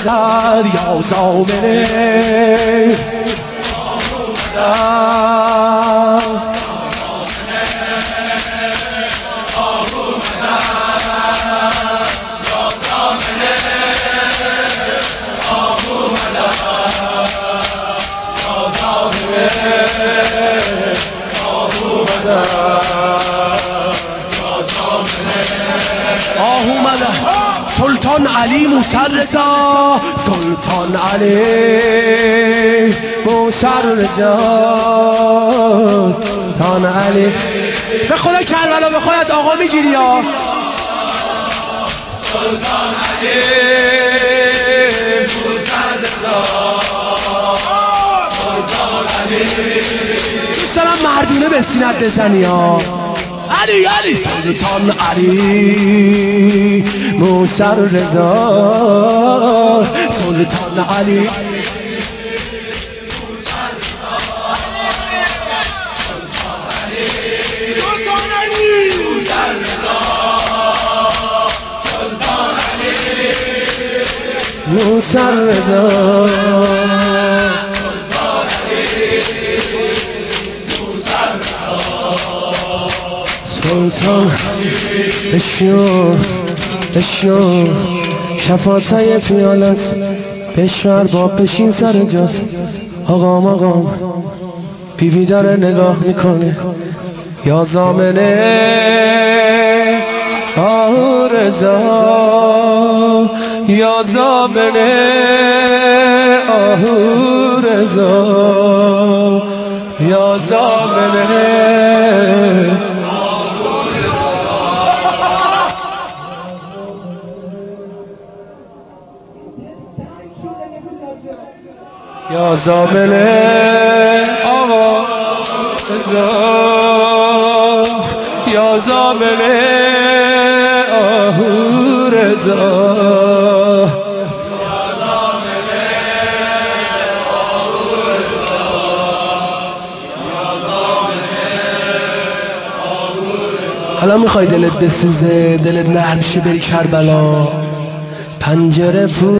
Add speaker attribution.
Speaker 1: مدد یا زامنه سلطان علی موسی رضا سلطان علی موسی رضا سلطان علی به خدا کربلا به خدا از آقا میگیری یا سلطان علی موسی رضا سلطان علی دوست دارم مردونه به سینت بزنی ها علی علی سلطان علی موسی رضا سلطان علی موسی رضا سلطان بشنو شفاعتای پیالت بشور باب بشین سر جات آقام بیبی داره نگاه میکنه یا زامنه آه رضا یا زامنه آه رضا یا زامنه یا زامنه آقا رضا یا زامنه آه رضا حالا میخوای دلت بسوزه دلت نرم شه بری کربلا پنجره